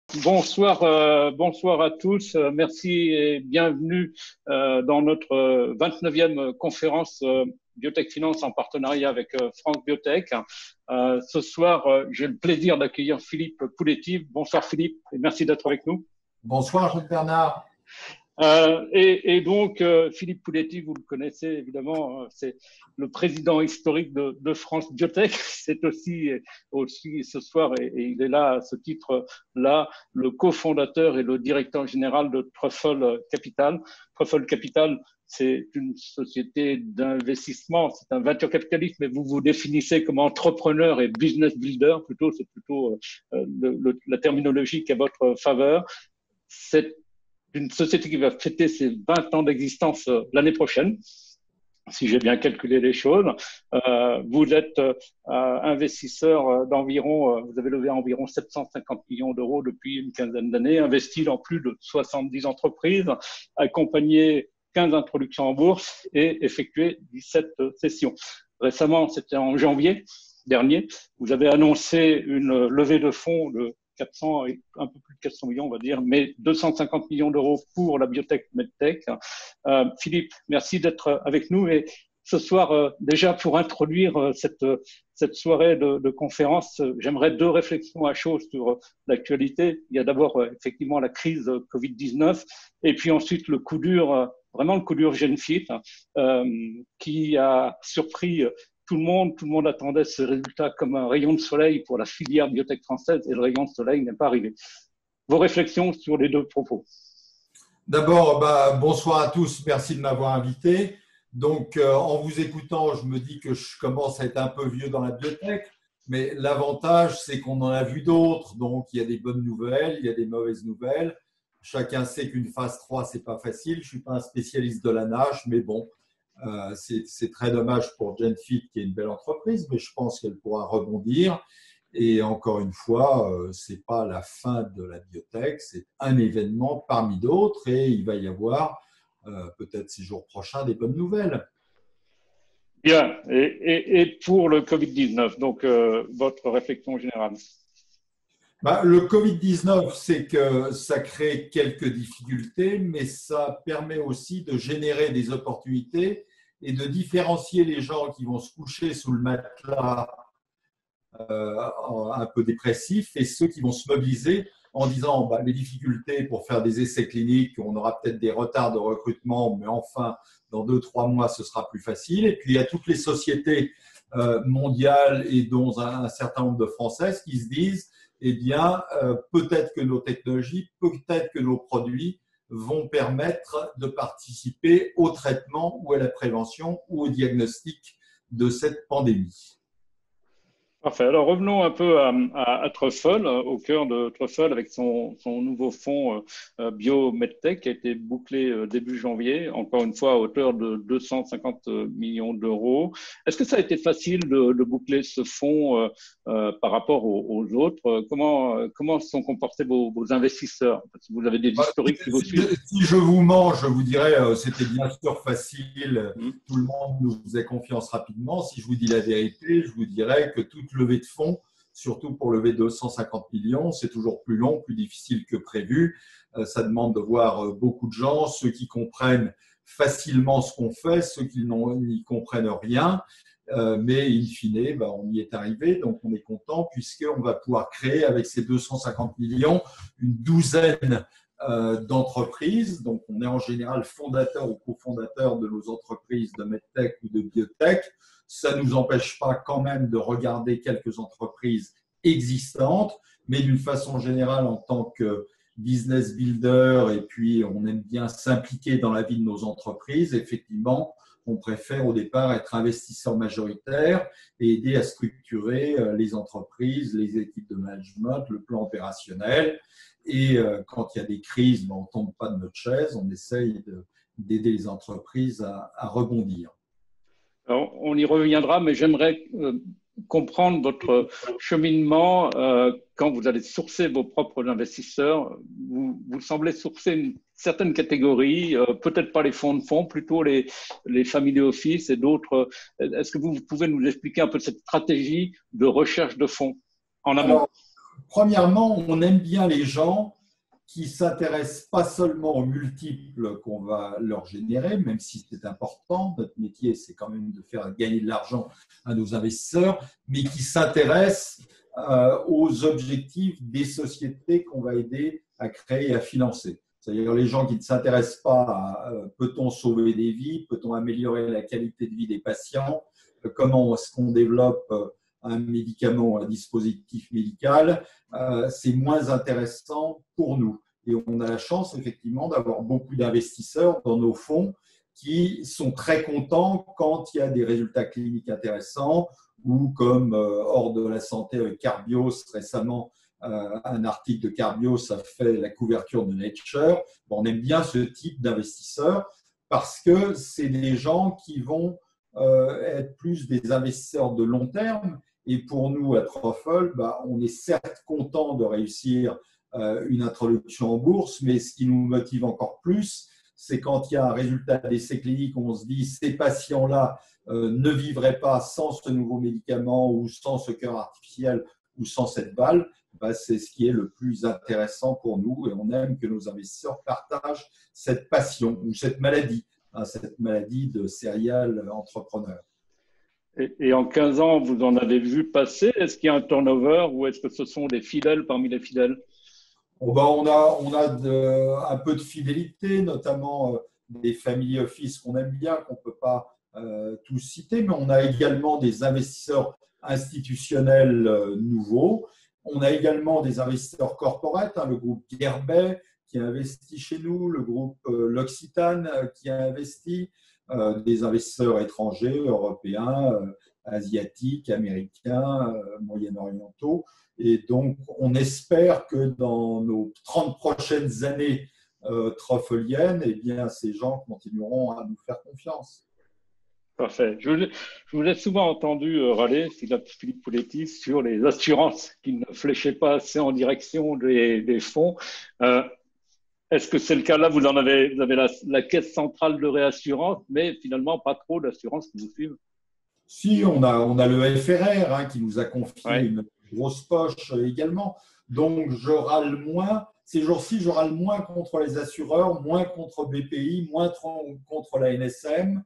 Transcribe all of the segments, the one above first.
Bonsoir, bonsoir à tous. Merci et bienvenue dans notre 29e conférence Biotech Finance en partenariat avec France Biotech. Ce soir, j'ai le plaisir d'accueillir Philippe Pouletty. Bonsoir Philippe et merci d'être avec nous. Bonsoir Jean-Bernard. Donc, Philippe Pouletty, vous le connaissez évidemment, c'est le président historique de France Biotech. C'est aussi ce soir, et il est là à ce titre-là, le cofondateur et le directeur général de Truffle Capital. Truffle Capital, c'est une société d'investissement, c'est un venture capitaliste, mais vous vous définissez comme entrepreneur et business builder, plutôt, c'est plutôt la terminologie qui est à votre faveur. C'est une société qui va fêter ses 20 ans d'existence l'année prochaine, si j'ai bien calculé les choses. Vous êtes investisseur d'environ, vous avez levé environ 750 millions d'euros depuis une quinzaine d'années, investi dans plus de 70 entreprises, accompagné 15 introductions en bourse et effectué 17 sessions. Récemment, c'était en janvier dernier, vous avez annoncé une levée de fonds de 400 et un peu plus de 400 millions, on va dire, mais 250 millions d'euros pour la biotech medtech. Philippe, merci d'être avec nous. Et ce soir, déjà pour introduire cette soirée de conférence, j'aimerais deux réflexions à chaud sur l'actualité. Il y a d'abord effectivement la crise Covid-19 et puis ensuite le coup dur, vraiment le coup dur GenFit, qui a surpris tout le monde attendait ce résultat comme un rayon de soleil pour la filière biotech française et le rayon de soleil n'est pas arrivé. Vos réflexions sur les deux propos. D'abord, bonsoir à tous, merci de m'avoir invité. Donc, en vous écoutant, je me dis que je commence à être un peu vieux dans la biotech, mais l'avantage, c'est qu'on en a vu d'autres. Donc, il y a des bonnes nouvelles, il y a des mauvaises nouvelles. Chacun sait qu'une phase 3, c'est pas facile. Je suis pas un spécialiste de la nage, mais bon, c'est très dommage pour GenFit, qui est une belle entreprise, mais je pense qu'elle pourra rebondir. Et encore une fois, ce n'est pas la fin de la biotech, c'est un événement parmi d'autres et il va y avoir peut-être ces jours prochains des bonnes nouvelles. Bien, et pour le Covid-19, donc votre réflexion générale? Le Covid-19, c'est que ça crée quelques difficultés, mais ça permet aussi de générer des opportunités et de différencier les gens qui vont se coucher sous le matelas un peu dépressifs et ceux qui vont se mobiliser en disant les difficultés pour faire des essais cliniques, on aura peut-être des retards de recrutement, mais enfin, dans 2-3 mois, ce sera plus facile. Et puis, il y a toutes les sociétés mondiales et dont un certain nombre de Françaises qui se disent eh bien, peut-être que nos technologies, peut-être que nos produits vont permettre de participer au traitement ou à la prévention ou au diagnostic de cette pandémie. Parfait. Alors revenons un peu à Truffle, au cœur de Truffle avec son nouveau fonds BioMedTech qui a été bouclé début janvier, encore une fois à hauteur de 250 millions d'euros. Est-ce que ça a été facile de boucler ce fonds par rapport aux autres? Comment se sont comportés vos investisseurs? Parce que vous avez des historiques qui vous suivent. Si je vous mens, je vous dirais c'était bien sûr facile. Tout le monde nous faisait confiance rapidement. Si je vous dis la vérité, je vous dirais que toute levée de fonds, surtout pour lever 250 millions, c'est toujours plus long, plus difficile que prévu. Ça demande de voir beaucoup de gens, ceux qui comprennent facilement ce qu'on fait, ceux qui n'y comprennent rien. Mais in fine, on y est arrivé, donc on est content puisqu'on va pouvoir créer avec ces 250 millions une douzaine d'entreprises. Donc, on est en général fondateur ou cofondateur de nos entreprises de medtech ou de biotech. Ça ne nous empêche pas quand même de regarder quelques entreprises existantes, mais d'une façon générale, en tant que business builder, et puis on aime bien s'impliquer dans la vie de nos entreprises, effectivement, on préfère au départ être investisseur majoritaire et aider à structurer les entreprises, les équipes de management, le plan opérationnel. Et quand il y a des crises, on ne tombe pas de notre chaise, on essaye d'aider les entreprises à rebondir. Alors, on y reviendra, mais j'aimerais comprendre votre cheminement quand vous allez sourcer vos propres investisseurs. Vous semblez sourcer une certaine catégorie, peut-être pas les fonds de fonds, plutôt les family office et d'autres. Est-ce que vous pouvez nous expliquer un peu cette stratégie de recherche de fonds en amont? Premièrement, on aime bien les gens qui ne s'intéressent pas seulement aux multiples qu'on va leur générer, même si c'est important. Notre métier, c'est quand même de faire gagner de l'argent à nos investisseurs, mais qui s'intéressent aux objectifs des sociétés qu'on va aider à créer et à financer. C'est-à-dire les gens qui ne s'intéressent pas à peut-on sauver des vies, peut-on améliorer la qualité de vie des patients, comment est-ce qu'on développe un médicament, un dispositif médical, c'est moins intéressant pour nous. Et on a la chance effectivement d'avoir beaucoup d'investisseurs dans nos fonds qui sont très contents quand il y a des résultats cliniques intéressants ou comme hors de la santé avec Carbios récemment, un article de Carbios a fait la couverture de Nature. On aime bien ce type d'investisseurs parce que c'est des gens qui vont être plus des investisseurs de long terme. Et pour nous, à Truffle, on est certes content de réussir une introduction en bourse, mais ce qui nous motive encore plus, c'est quand il y a un résultat d'essai clinique où on se dit ces patients-là ne vivraient pas sans ce nouveau médicament ou sans ce cœur artificiel ou sans cette balle, c'est ce qui est le plus intéressant pour nous et on aime que nos investisseurs partagent cette passion ou cette maladie de serial entrepreneur. Et en 15 ans, vous en avez vu passer. Est-ce qu'il y a un turnover ou est-ce que ce sont des fidèles parmi les fidèles? On a un peu de fidélité, notamment des family office qu'on aime bien, qu'on ne peut pas tous citer, mais on a également des investisseurs institutionnels nouveaux. On a également des investisseurs corporate, le groupe Guerbet qui a investi chez nous, le groupe L'Occitane qui a investi, des investisseurs étrangers, européens, asiatiques, américains, moyen-orientaux. Et donc, on espère que dans nos 30 prochaines années truffeliennes, eh bien, ces gens continueront à nous faire confiance. Parfait. Je vous ai souvent entendu râler, Philippe Pouletti, sur les assurances qui ne fléchaient pas assez en direction des fonds. Est-ce que c'est le cas là? Vous avez la caisse centrale de réassurance, mais finalement pas trop d'assurances qui vous suivent. Si, on a le FRR qui nous a confié Ouais. une grosse poche également. Donc, je râle moins. Ces jours-ci, je râle moins contre les assureurs, moins contre BPI, moins contre la NSM.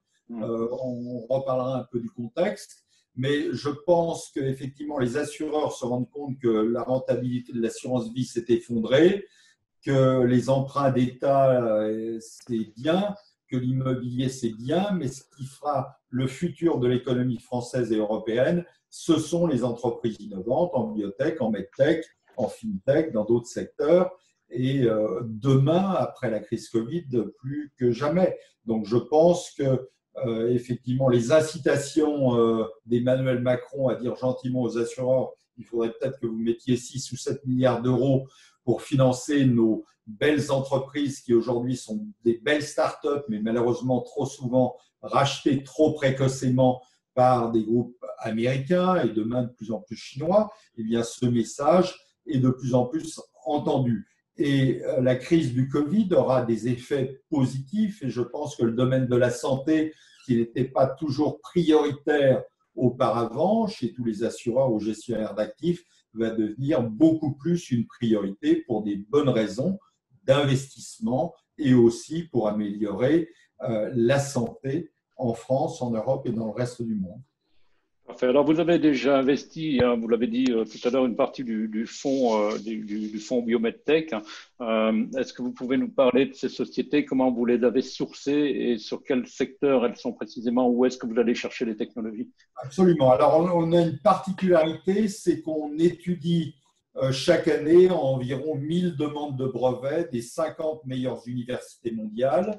On reparlera un peu du contexte. Mais je pense qu'effectivement, les assureurs se rendent compte que la rentabilité de l'assurance vie s'est effondrée, que les emprunts d'État, c'est bien, que l'immobilier, c'est bien, mais ce qui fera le futur de l'économie française et européenne, ce sont les entreprises innovantes en biotech, en medtech, en fintech, dans d'autres secteurs. Et demain, après la crise Covid, plus que jamais. Donc, je pense que effectivement, les incitations d'Emmanuel Macron à dire gentiment aux assureurs, il faudrait peut-être que vous mettiez 6 ou 7 milliards d'euros pour financer nos belles entreprises qui aujourd'hui sont des belles startups, mais malheureusement trop souvent rachetées trop précocement par des groupes américains et demain de plus en plus chinois, eh bien ce message est de plus en plus entendu. Et la crise du Covid aura des effets positifs et je pense que le domaine de la santé, qui n'était pas toujours prioritaire auparavant chez tous les assureurs ou gestionnaires d'actifs, va devenir beaucoup plus une priorité pour des bonnes raisons d'investissement et aussi pour améliorer la santé en France, en Europe et dans le reste du monde. Parfait. Alors, vous avez déjà investi, vous l'avez dit tout à l'heure, une partie du fonds du fonds BioMedTech. Est-ce que vous pouvez nous parler de ces sociétés, comment vous les avez sourcées et sur quel secteur elles sont précisément, où est-ce que vous allez chercher les technologies? Absolument. Alors, on a une particularité, c'est qu'on étudie chaque année environ 1000 demandes de brevets des 50 meilleures universités mondiales.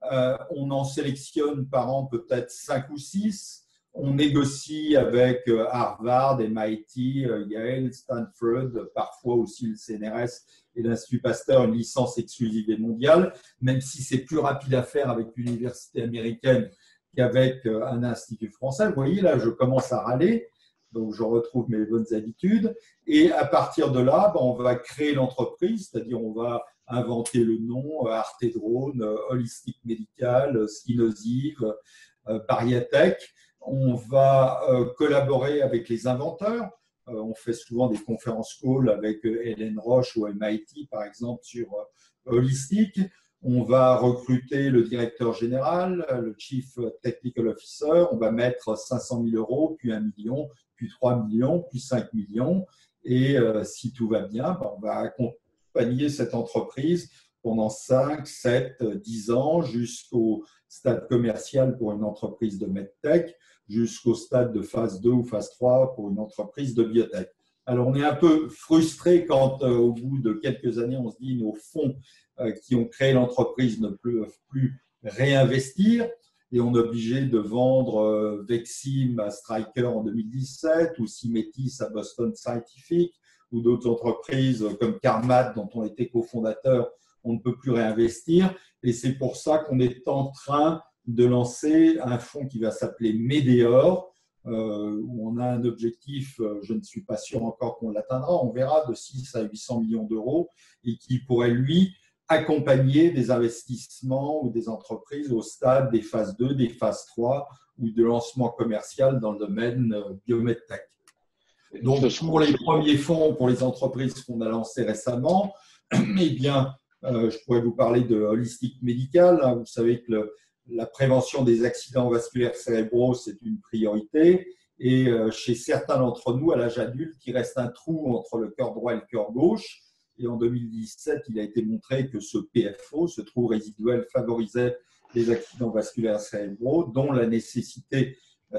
On en sélectionne par an peut-être 5 ou 6. On négocie avec Harvard, MIT, Yale, Stanford, parfois aussi le CNRS et l'Institut Pasteur, une licence exclusive et mondiale, même si c'est plus rapide à faire avec l'université américaine qu'avec un institut français. Vous voyez, là, je commence à râler, donc je retrouve mes bonnes habitudes. Et à partir de là, on va créer l'entreprise, c'est-à-dire on va inventer le nom, Artedrone, Holistic Medical, Skinosive, Bariatech. On va collaborer avec les inventeurs. On fait souvent des conférences call avec Hélène Roche ou MIT, par exemple, sur Holistic. On va recruter le directeur général, le Chief Technical Officer. On va mettre 500 000 euros, puis 1 million, puis 3 millions, puis 5 millions. Et si tout va bien, on va accompagner cette entreprise pendant 5, 7, 10 ans jusqu'au stade commercial pour une entreprise de medtech, jusqu'au stade de phase 2 ou phase 3 pour une entreprise de biotech. Alors, on est un peu frustré quand, au bout de quelques années, on se dit nos fonds qui ont créé l'entreprise ne peuvent plus réinvestir et on est obligé de vendre Vexim à Stryker en 2017 ou Symetis à Boston Scientific ou d'autres entreprises comme Carmat dont on était cofondateur, on ne peut plus réinvestir. Et c'est pour ça qu'on est en train de lancer un fonds qui va s'appeler Médéor, où on a un objectif, je ne suis pas sûr encore qu'on l'atteindra, on verra, de 6 à 800 millions d'euros et qui pourrait, lui, accompagner des investissements ou des entreprises au stade des phases 2, des phases 3 ou de lancement commercial dans le domaine biomedtech. Donc, pour les premiers fonds, pour les entreprises qu'on a lancées récemment, eh bien, je pourrais vous parler de Holistic Medical. Vous savez que la prévention des accidents vasculaires cérébraux, c'est une priorité. Et chez certains d'entre nous, à l'âge adulte, il reste un trou entre le cœur droit et le cœur gauche. Et en 2017, il a été montré que ce PFO, ce trou résiduel, favorisait les accidents vasculaires cérébraux, dont la nécessité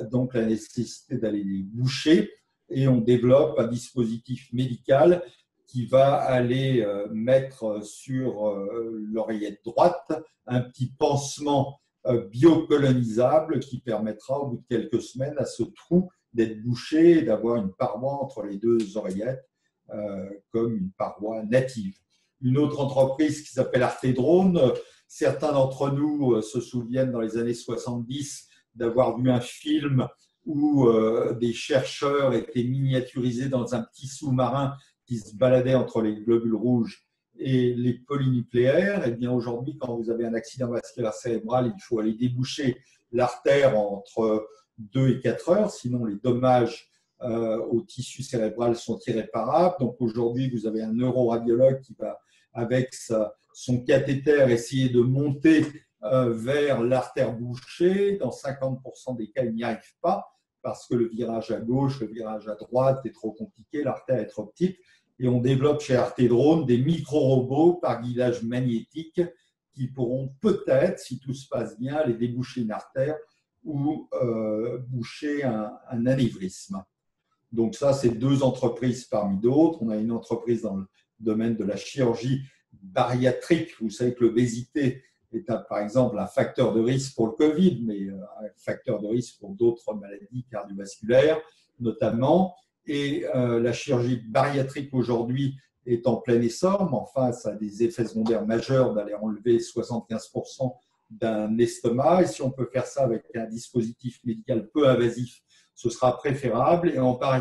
d'aller les boucher. Et on développe un dispositif médical qui va aller mettre sur l'oreillette droite un petit pansement biocolonisable qui permettra au bout de quelques semaines à ce trou d'être bouché et d'avoir une paroi entre les deux oreillettes comme une paroi native. Une autre entreprise qui s'appelle Artedrone, certains d'entre nous se souviennent dans les années 70 d'avoir vu un film où des chercheurs étaient miniaturisés dans un petit sous-marin qui se baladait entre les globules rouges et les polynucléaires. Et bien aujourd'hui, quand vous avez un accident vasculaire cérébral, il faut aller déboucher l'artère entre 2 et 4 heures, sinon les dommages au tissu cérébral sont irréparables. Donc aujourd'hui, vous avez un neuroradiologue qui va, avec son cathéter, essayer de monter vers l'artère bouchée. Dans 50% des cas, il n'y arrive pas parce que le virage à gauche, le virage à droite est trop compliqué, l'artère est trop petite. Et on développe chez Artedrone des micro-robots par guidage magnétique qui pourront peut-être, si tout se passe bien, aller déboucher une artère ou boucher un anévrisme. Donc ça, c'est 2 entreprises parmi d'autres. On a une entreprise dans le domaine de la chirurgie bariatrique. Vous savez que l'obésité est par exemple un facteur de risque pour le Covid, mais un facteur de risque pour d'autres maladies cardiovasculaires notamment. Et la chirurgie bariatrique aujourd'hui est en plein essor, mais enfin, ça a des effets secondaires majeurs d'aller enlever 75% d'un estomac. Et si on peut faire ça avec un dispositif médical peu invasif, ce sera préférable. Et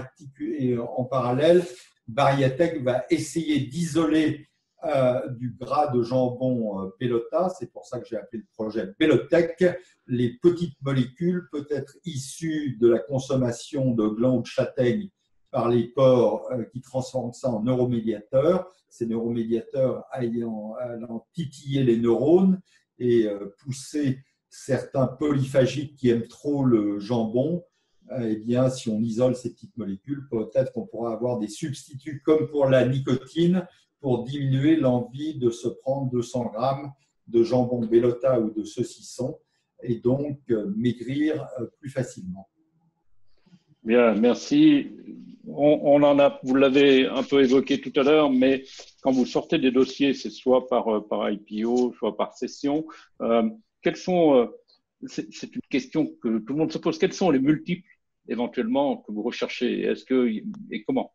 en parallèle, Bariatech va essayer d'isoler du gras de jambon Bellota, c'est pour ça que j'ai appelé le projet Bellotech, les petites molécules peut-être issues de la consommation de glands ou de châtaignes par les porcs qui transforment ça en neuromédiateurs, ces neuromédiateurs allant titiller les neurones et pousser certains polyphagiques qui aiment trop le jambon. Eh bien, si on isole ces petites molécules, peut-être qu'on pourra avoir des substituts comme pour la nicotine pour diminuer l'envie de se prendre 200 grammes de jambon Bellota ou de saucisson et donc maigrir plus facilement. Bien, merci. Vous l'avez un peu évoqué tout à l'heure, mais quand vous sortez des dossiers, c'est soit par IPO, soit par session, quels sont, c'est une question que tout le monde se pose, quels sont les multiples éventuellement que vous recherchez? Et comment?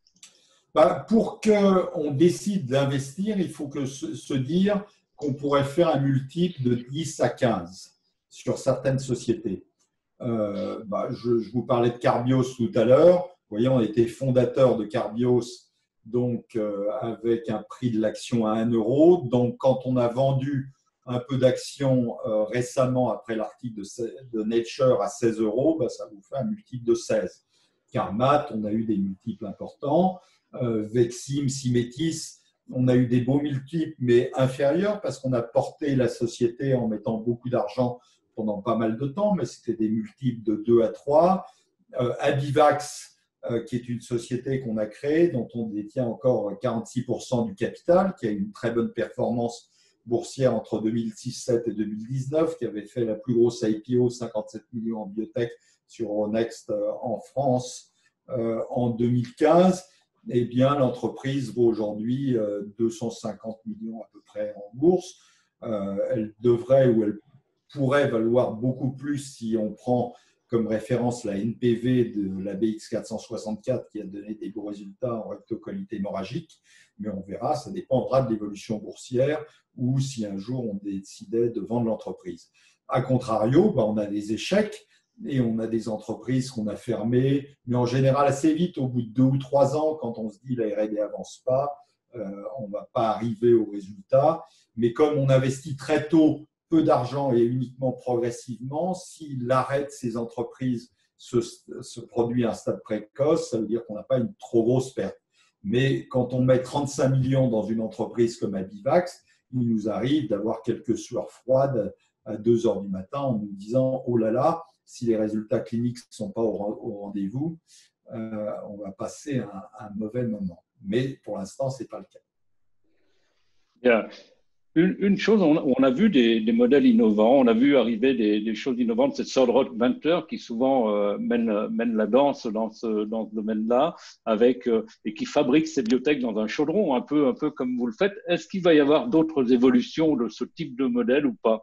Pour qu'on décide d'investir, il faut se dire qu'on pourrait faire un multiple de 10 à 15 sur certaines sociétés. Je vous parlais de Carbios tout à l'heure. Vous voyez, on était fondateur de Carbios, donc avec un prix de l'action à 1 euro. Donc, quand on a vendu un peu d'actions récemment après l'article de Nature à 16 euros, ça vous fait un multiple de 16. Carmat, on a eu des multiples importants. Vexim, Symetis, on a eu des beaux multiples, mais inférieurs, parce qu'on a porté la société en mettant beaucoup d'argent pendant pas mal de temps, mais c'était des multiples de 2 à 3. Abivax, qui est une société qu'on a créée, dont on détient encore 46% du capital, qui a eu une très bonne performance boursière entre 2007 et 2019, qui avait fait la plus grosse IPO, 57 millions en biotech sur Euronext en France en 2015. Eh bien, l'entreprise vaut aujourd'hui 250 millions à peu près en bourse. Elle devrait ou elle pourrait valoir beaucoup plus si on prend comme référence la NPV de la BX464 qui a donné des beaux résultats en rectocolite hémorragique. Mais on verra, ça dépendra de l'évolution boursière ou si un jour on décidait de vendre l'entreprise. A contrario, on a des échecs et on a des entreprises qu'on a fermées, mais en général assez vite, au bout de 2 ou 3 ans, quand on se dit la R&D n'avance pas, on ne va pas arriver au résultat. Mais comme on investit très tôt, peu d'argent et uniquement progressivement, si l'arrêt de ces entreprises se produit à un stade précoce, ça veut dire qu'on n'a pas une trop grosse perte. Mais quand on met 35 millions dans une entreprise comme Abivax, il nous arrive d'avoir quelques sueurs froides à 2 heures du matin en nous disant « Oh là là, si les résultats cliniques ne sont pas au rendez-vous, on va passer un mauvais moment. » Mais pour l'instant, ce n'est pas le cas. Bien. Une chose, on a vu des modèles innovants, on a vu arriver des choses innovantes. C'est Solid Rock Venture qui souvent mène la danse dans ce domaine-là, et qui fabrique ses biotech dans un chaudron, un peu comme vous le faites. Est-ce qu'il va y avoir d'autres évolutions de ce type de modèle ou pas?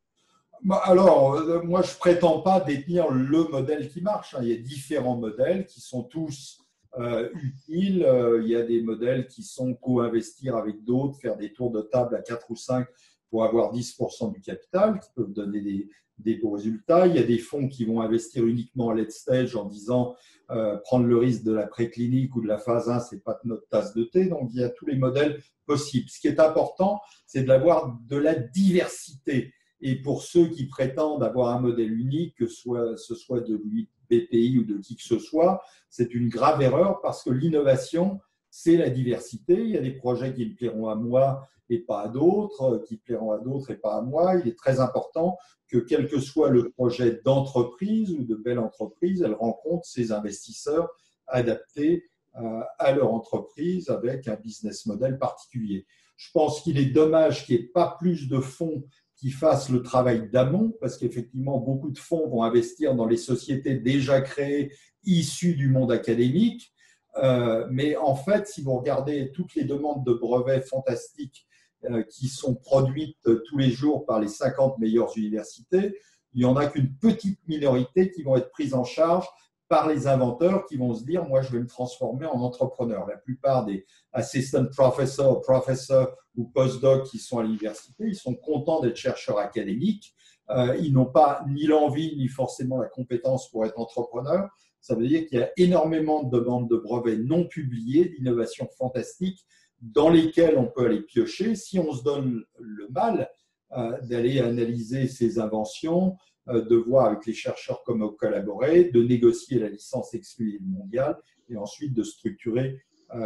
Alors, moi, je ne prétends pas détenir le modèle qui marche. Il y a différents modèles qui sont tous utiles. Il y a des modèles qui sont co-investir avec d'autres, faire des tours de table à 4 ou 5 pour avoir 10% du capital, qui peuvent donner des beaux résultats. Il y a des fonds qui vont investir uniquement en late stage en disant prendre le risque de la préclinique ou de la phase 1, ce n'est pas notre tasse de thé. Donc, il y a tous les modèles possibles. Ce qui est important, c'est d'avoir de la diversité. Et pour ceux qui prétendent avoir un modèle unique, que ce soit de BPI ou de qui que ce soit, c'est une grave erreur parce que l'innovation, c'est la diversité. Il y a des projets qui me plairont à moi et pas à d'autres, qui plairont à d'autres et pas à moi. Il est très important que quel que soit le projet d'entreprise ou de belle entreprise, elle rencontre ses investisseurs adaptés à leur entreprise avec un business model particulier. Je pense qu'il est dommage qu'il n'y ait pas plus de fonds qui fassent le travail d'amont, parce qu'effectivement, beaucoup de fonds vont investir dans les sociétés déjà créées, issues du monde académique. Mais en fait, si vous regardez toutes les demandes de brevets fantastiques qui sont produites tous les jours par les 50 meilleures universités, il n'y en a qu'une petite minorité qui vont être prises en charge par les inventeurs qui vont se dire « moi, je vais me transformer en entrepreneur ». La plupart des assistant professors, ou postdocs qui sont à l'université, ils sont contents d'être chercheurs académiques. Ils n'ont pas ni l'envie ni forcément la compétence pour être entrepreneurs. Ça veut dire qu'il y a énormément de demandes de brevets non publiés, d'innovations fantastiques dans lesquelles on peut aller piocher. Si on se donne le mal d'aller analyser ces inventions, de voir avec les chercheurs comment collaborer, de négocier la licence exclusive mondiale et ensuite de structurer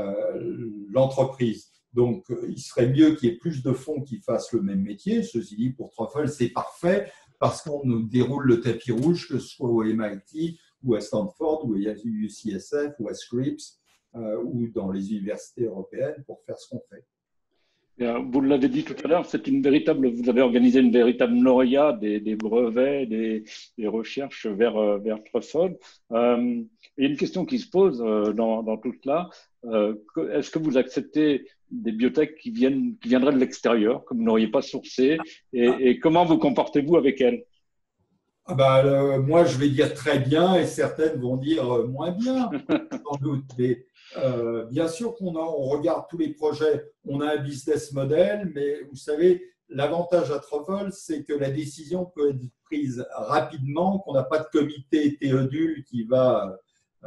l'entreprise. Donc, il serait mieux qu'il y ait plus de fonds qui fassent le même métier. Ceci dit, pour Truffle, c'est parfait parce qu'on nous déroule le tapis rouge, que ce soit au MIT ou à Stanford ou à UCSF ou à Scripps ou dans les universités européennes pour faire ce qu'on fait. Vous l'avez dit tout à l'heure, vous avez organisé une véritable lauréat des brevets, des recherches vers Truffle. Il y a une question qui se pose dans tout cela. Est-ce que vous acceptez des biotech qui viendraient de l'extérieur, que vous n'auriez pas sourcées, et comment vous comportez-vous avec elles? Moi, je vais dire très bien et certaines vont dire moins bien, sans doute. Mais bien sûr qu'on regarde tous les projets, on a un business model, mais vous savez, l'avantage à Truffle, c'est que la décision peut être prise rapidement, qu'on n'a pas de comité Théodule qui va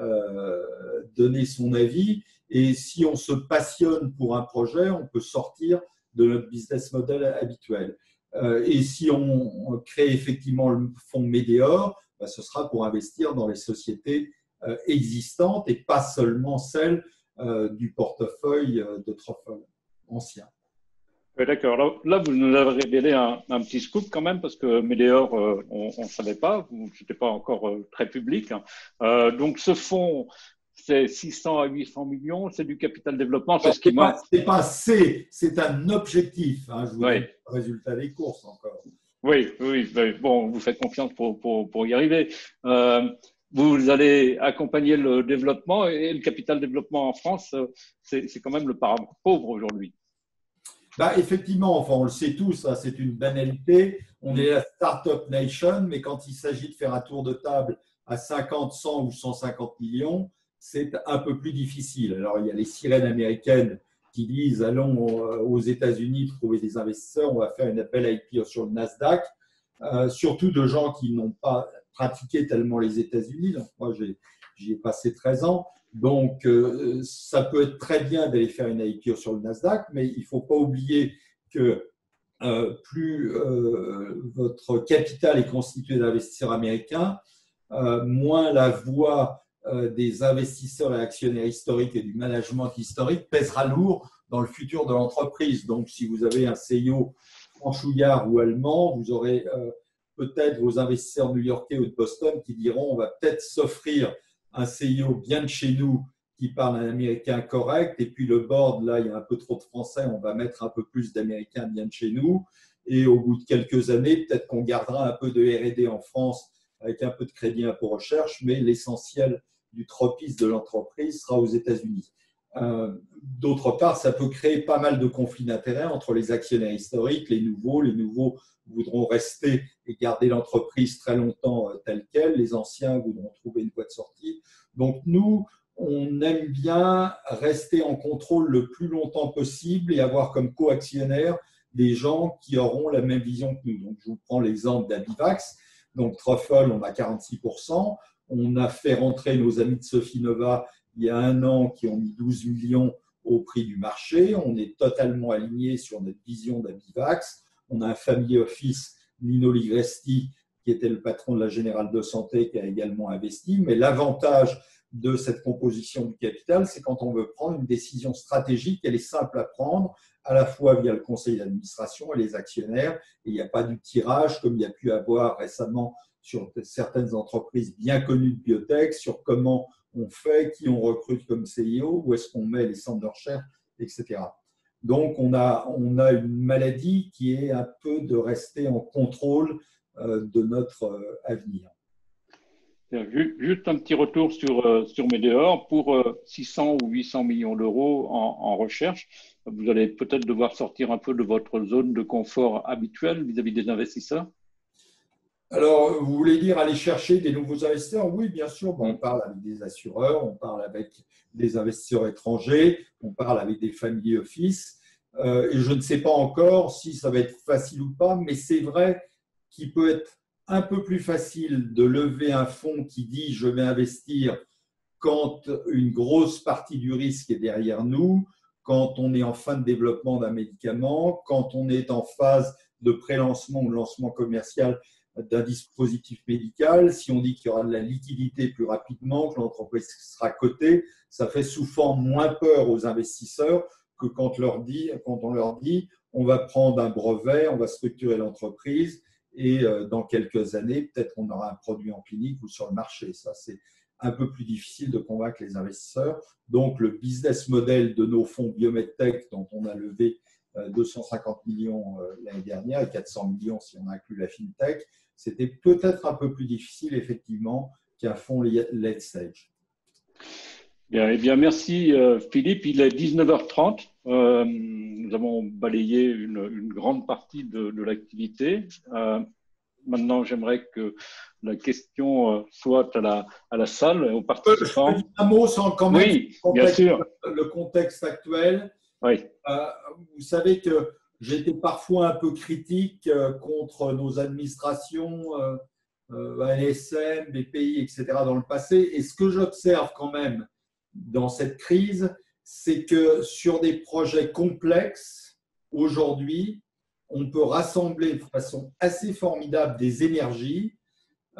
donner son avis. Et si on se passionne pour un projet, on peut sortir de notre business model habituel. Et si on crée effectivement le fonds Médéor, ce sera pour investir dans les sociétés existantes et pas seulement celles du portefeuille de Truffle ancien. Ouais, d'accord. Là, vous nous avez révélé un petit scoop quand même, parce que Médéor, on ne savait pas, c'était pas encore très public, hein. Donc, ce fonds, c'est 600 à 800 millions, c'est du capital développement, c'est ce qui moi. C'est un objectif. Hein, je vous donne Oui, le résultat des courses encore. oui. Bon, vous faites confiance pour y arriver. Vous allez accompagner le développement, et le capital développement en France, c'est quand même le parent pauvre aujourd'hui. Bah, effectivement, enfin, on le sait tous, hein, c'est une banalité. On est la Startup Nation, mais quand il s'agit de faire un tour de table à 50, 100 ou 150 millions, c'est un peu plus difficile. Alors, il y a les sirènes américaines qui disent allons aux États-Unis trouver des investisseurs, on va faire une appel IPO sur le Nasdaq, surtout de gens qui n'ont pas pratiqué tellement les États-Unis. Donc, moi, j'y ai passé 13 ans. Donc, ça peut être très bien d'aller faire une IPO sur le Nasdaq, mais il ne faut pas oublier que plus votre capital est constitué d'investisseurs américains, moins la voix des investisseurs et actionnaires historiques et du management historique pèsera lourd dans le futur de l'entreprise. Donc, si vous avez un CEO franchouillard ou allemand, vous aurez peut-être vos investisseurs new-yorkais ou de Boston qui diront on va peut-être s'offrir un CEO bien de chez nous qui parle un américain correct, et puis le board, là, il y a un peu trop de français, on va mettre un peu plus d'américains bien de chez nous, et au bout de quelques années, peut-être qu'on gardera un peu de R&D en France avec un peu de crédit impôt recherche, mais l'essentiel du tropisme de l'entreprise sera aux États-Unis. D'autre part, ça peut créer pas mal de conflits d'intérêts entre les actionnaires historiques, les nouveaux voudront rester et garder l'entreprise très longtemps telle qu'elle, les anciens voudront trouver une voie de sortie. Donc nous, on aime bien rester en contrôle le plus longtemps possible et avoir comme co-actionnaires des gens qui auront la même vision que nous. Donc je vous prends l'exemple d'Abivax. Donc Truffle, on a 46%. On a fait rentrer nos amis de Sophie Nova il y a un an qui ont mis 12 millions au prix du marché. On est totalement aligné sur notre vision d'Abivax. On a un family office, Nino Ligresti, qui était le patron de la Générale de Santé, qui a également investi. Mais l'avantage de cette composition du capital, c'est quand on veut prendre une décision stratégique, elle est simple à prendre, à la fois via le conseil d'administration et les actionnaires. Et il n'y a pas du tirage comme il y a pu avoir récemment sur certaines entreprises bien connues de biotech, sur comment on fait, qui on recrute comme CEO, où est-ce qu'on met les centres de recherche, etc. Donc, on a une maladie qui est un peu de rester en contrôle de notre avenir. Juste un petit retour sur Médéor. Pour 600 ou 800 millions d'euros en recherche, vous allez peut-être devoir sortir un peu de votre zone de confort habituelle vis-à-vis des investisseurs. Alors, vous voulez dire aller chercher des nouveaux investisseurs? Oui, bien sûr. On parle avec des assureurs, on parle avec des investisseurs étrangers, on parle avec des family office. Et je ne sais pas encore si ça va être facile ou pas, mais c'est vrai qu'il peut être un peu plus facile de lever un fonds qui dit je vais investir quand une grosse partie du risque est derrière nous, quand on est en fin de développement d'un médicament, quand on est en phase de pré-lancement ou lancement commercial d'un dispositif médical. Si on dit qu'il y aura de la liquidité plus rapidement, que l'entreprise sera cotée, ça fait souvent moins peur aux investisseurs que quand on leur dit on va prendre un brevet, on va structurer l'entreprise et dans quelques années, peut-être on aura un produit en clinique ou sur le marché. Ça, c'est un peu plus difficile de convaincre les investisseurs. Donc, le business model de nos fonds BioMedTech, dont on a levé 250 millions l'année dernière et 400 millions si on inclut la FinTech, c'était peut-être un peu plus difficile, effectivement, qu'un fonds late stage. Bien, eh bien, merci Philippe. Il est 19h30. Nous avons balayé une grande partie de l'activité. Maintenant, j'aimerais que la question soit à la salle, aux participants. Je peux dire un mot sans quand même bien sûr. Le contexte actuel. Oui. Vous savez que j'étais parfois un peu critique contre nos administrations, ANSM, BPI, etc. dans le passé. Et ce que j'observe quand même dans cette crise, c'est que sur des projets complexes, aujourd'hui, on peut rassembler de façon assez formidable des énergies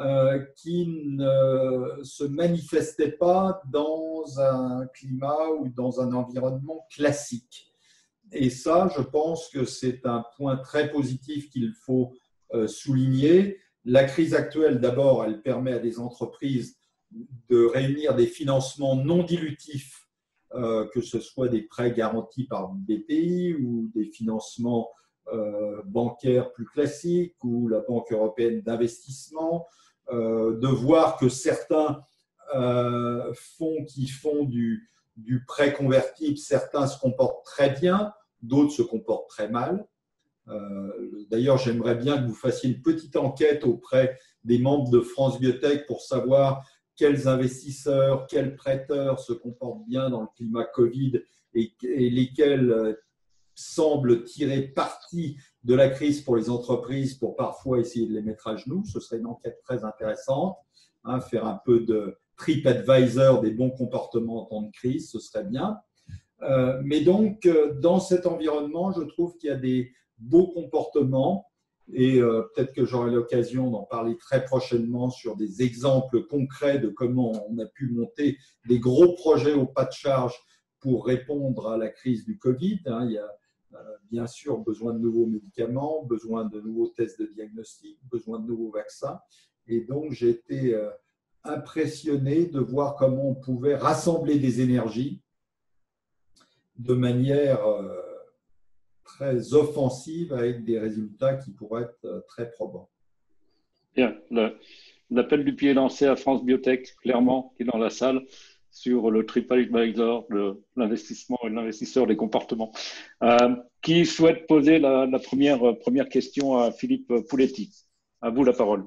qui ne se manifestaient pas dans un climat ou dans un environnement classique. Et ça, je pense que c'est un point très positif qu'il faut souligner. La crise actuelle, d'abord, elle permet à des entreprises de réunir des financements non dilutifs, que ce soit des prêts garantis par BPI ou des financements bancaires plus classiques ou la Banque européenne d'investissement, de voir que certains fonds qui font du prêt convertible, certains se comportent très bien, d'autres se comportent très mal. D'ailleurs, j'aimerais bien que vous fassiez une petite enquête auprès des membres de France Biotech pour savoir quels investisseurs, quels prêteurs se comportent bien dans le climat Covid et lesquels semblent tirer parti de la crise pour les entreprises pour parfois essayer de les mettre à genoux. Ce serait une enquête très intéressante. Faire un peu de TripAdvisor des bons comportements en temps de crise, ce serait bien. Mais donc, dans cet environnement, je trouve qu'il y a des beaux comportements et peut-être que j'aurai l'occasion d'en parler très prochainement sur des exemples concrets de comment on a pu monter des gros projets au pas de charge pour répondre à la crise du Covid. Il y a bien sûr besoin de nouveaux médicaments, besoin de nouveaux tests de diagnostic, besoin de nouveaux vaccins. Et donc, j'ai été impressionné de voir comment on pouvait rassembler des énergies de manière très offensive avec des résultats qui pourraient être très probants. Bien, l'appel du pied est lancé à France Biotech, clairement, qui est dans la salle, sur le TripAdvisor de l'investissement et de l'investisseur des comportements. Qui souhaite poser la première question à Philippe Pouletti? À vous la parole.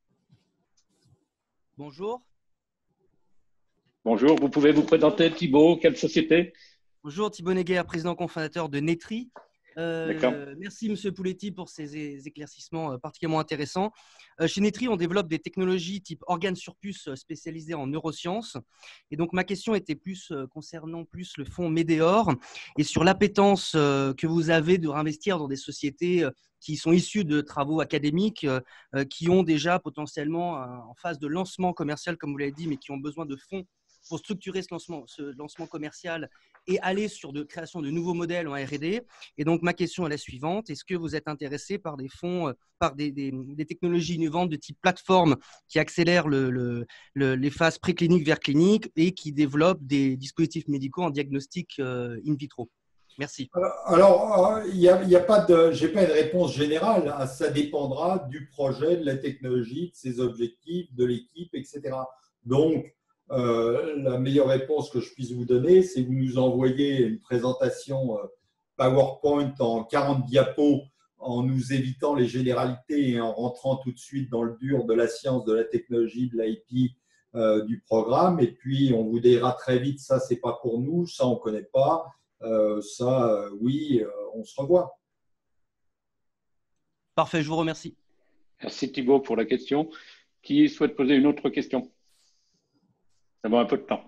Bonjour. Bonjour, vous pouvez vous présenter, Thibaut, quelle société? Bonjour, Thibaut Néguer, président cofondateur de Netri. D'accord. Merci, Monsieur Pouletti, pour ces éclaircissements particulièrement intéressants. Chez Netri, on développe des technologies type organes sur puce spécialisées en neurosciences. Et donc, ma question était plus concernant plus le fonds Médéor et sur l'appétence que vous avez de réinvestir dans des sociétés qui sont issues de travaux académiques, qui ont déjà potentiellement en phase de lancement commercial, comme vous l'avez dit, mais qui ont besoin de fonds pour structurer ce lancement commercial et aller sur de création de nouveaux modèles en R&D. Et donc, ma question est la suivante. Est-ce que vous êtes intéressé par des fonds, par des technologies innovantes de type plateforme qui accélèrent les phases précliniques vers cliniques et qui développent des dispositifs médicaux en diagnostic in vitro? Merci. Alors, il y a pas de, j'ai pas une réponse générale. Ça dépendra du projet, de la technologie, de ses objectifs, de l'équipe, etc. Donc, la meilleure réponse que je puisse vous donner, c'est que vous nous envoyez une présentation PowerPoint en 40 diapos en nous évitant les généralités et en rentrant tout de suite dans le dur de la science, de la technologie, de l'IP, du programme. Et puis, on vous dira très vite, ça, c'est pas pour nous, ça, on connaît pas, oui, on se revoit. Parfait, je vous remercie. Merci Thibaut pour la question. Qui souhaite poser une autre question? Ça va un peu de temps.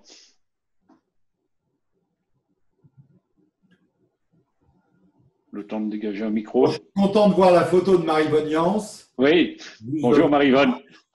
Le temps de dégager un micro. Je suis content de voir la photo de Marie-Vonne Yance. Oui, bonjour Marie-Vonne.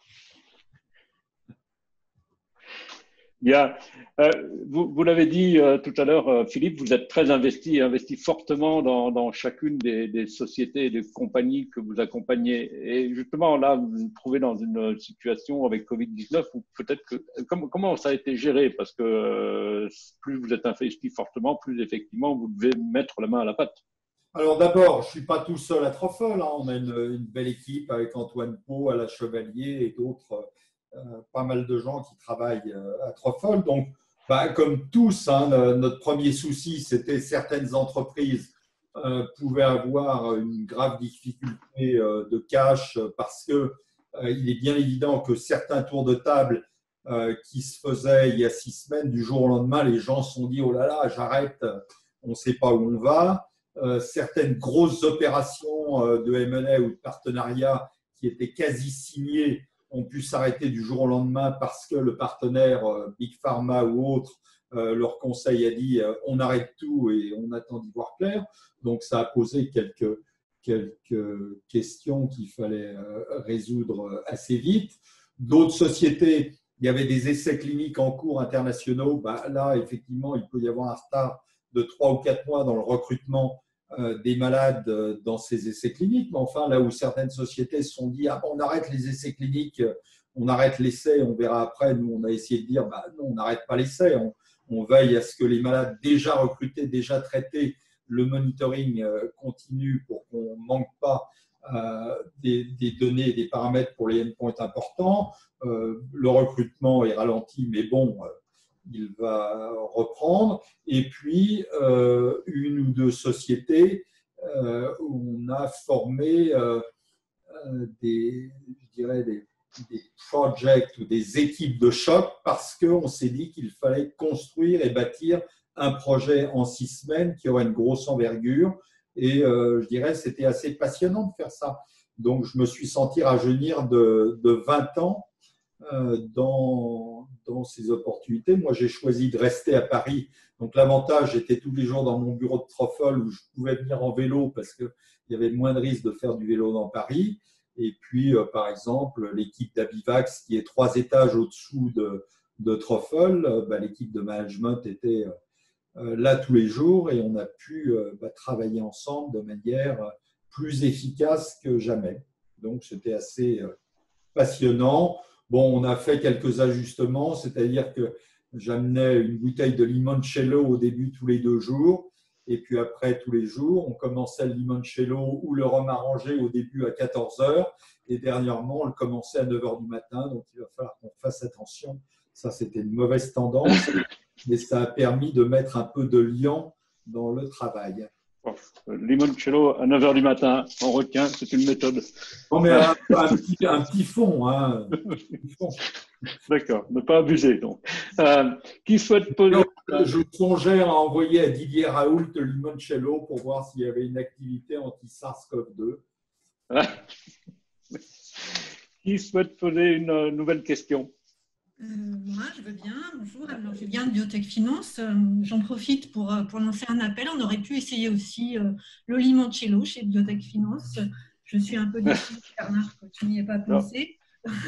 Bien. Vous l'avez dit tout à l'heure, Philippe, vous êtes très investi fortement dans chacune des sociétés et des compagnies que vous accompagnez. Et justement, là, vous vous trouvez dans une situation avec Covid-19 où peut-être que… Comment ça a été géré? Parce que plus vous êtes investi fortement, plus effectivement, vous devez mettre la main à la pâte. Alors d'abord, je ne suis pas tout seul à Trofol. On a une belle équipe avec Antoine Pau, Alain Chevalier et d'autres, pas mal de gens qui travaillent à Trofol. Donc, comme tous, notre premier souci, c'était certaines entreprises pouvaient avoir une grave difficulté de cash parce que il est bien évident que certains tours de table qui se faisaient il y a 6 semaines, du jour au lendemain, les gens se sont dit « Oh là là, j'arrête, on ne sait pas où on va ». Certaines grosses opérations de M&A ou de partenariat qui étaient quasi signées ont pu s'arrêter du jour au lendemain parce que le partenaire Big Pharma ou autre, leur conseil a dit on arrête tout et on attend d'y voir clair. Donc ça a posé quelques questions qu'il fallait résoudre assez vite. d'autres sociétés, il y avait des essais cliniques en cours internationaux. Là, effectivement, il peut y avoir un retard de 3 ou 4 mois dans le recrutement des malades dans ces essais cliniques. Mais enfin, là où certaines sociétés se sont dit, on arrête les essais cliniques, on arrête l'essai, on verra après. Nous, on a essayé de dire, non, on n'arrête pas l'essai. On veille à ce que les malades déjà recrutés, déjà traités, le monitoring continue pour qu'on ne manque pas des données et des paramètres pour les endpoints importants. Le recrutement est ralenti, mais bon, il va reprendre. Et puis, une ou deux sociétés où on a formé des projects ou des équipes de choc parce qu'on s'est dit qu'il fallait construire et bâtir un projet en 6 semaines qui aurait une grosse envergure. Et je dirais c'était assez passionnant de faire ça. Donc, je me suis senti rajeunir de 20 ans dans ces opportunités. Moi, j'ai choisi de rester à Paris. Donc, l'avantage, j'étais tous les jours dans mon bureau de Truffle où je pouvais venir en vélo parce qu'il y avait moins de risques de faire du vélo dans Paris. Et puis, par exemple, l'équipe d'Abivax, qui est 3 étages au-dessous de Truffle, l'équipe de management était là tous les jours et on a pu travailler ensemble de manière plus efficace que jamais. Donc, c'était assez passionnant. Bon, on a fait quelques ajustements, c'est-à-dire que j'amenais une bouteille de limoncello au début tous les 2 jours et puis après tous les jours. On commençait le limoncello ou le rhum arrangé au début à 14 heures et dernièrement, on le commençait à 9 heures du matin. Donc, il va falloir qu'on fasse attention. Ça, c'était une mauvaise tendance, mais ça a permis de mettre un peu de liant dans le travail. Limoncello à 9 heures du matin, on retient, c'est une méthode. Non, mais un petit fond. Hein. D'accord, ne pas abuser. Donc. Qui souhaite poser… Je songeais à envoyer à Didier Raoult le limoncello pour voir s'il y avait une activité anti-SARS-CoV-2. Qui souhaite poser une nouvelle question? Moi, je veux bien. Bonjour, alors je viens de Biotech Finance. J'en profite pour lancer un appel. On aurait pu essayer aussi le limoncello chez Biotech Finance. Je suis un peu déçue, Bernard, que tu n'y aies pas pensé.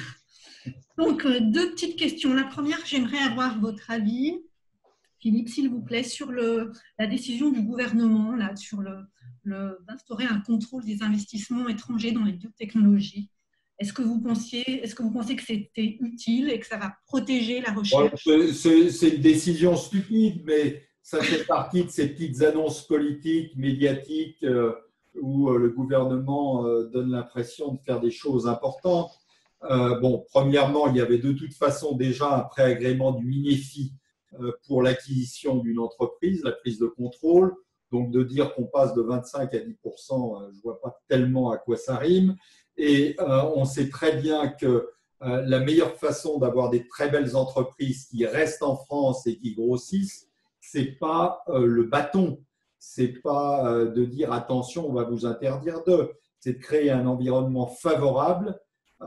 Donc, 2 petites questions. La première, j'aimerais avoir votre avis, Philippe, s'il vous plaît, sur la décision du gouvernement là, sur d'instaurer un contrôle des investissements étrangers dans les biotechnologies. Est-ce que vous pensez que c'était utile et que ça va protéger la recherche? C'est une décision stupide, mais ça fait partie de ces petites annonces politiques, médiatiques, où le gouvernement donne l'impression de faire des choses importantes. Premièrement, il y avait de toute façon déjà un préagrément du MINEFI pour l'acquisition d'une entreprise, la prise de contrôle. Donc, de dire qu'on passe de 25 à 10%, je ne vois pas tellement à quoi ça rime. Et on sait très bien que la meilleure façon d'avoir des très belles entreprises qui restent en France et qui grossissent, ce n'est pas le bâton, ce n'est pas de dire attention, on va vous interdire d'eux. C'est de créer un environnement favorable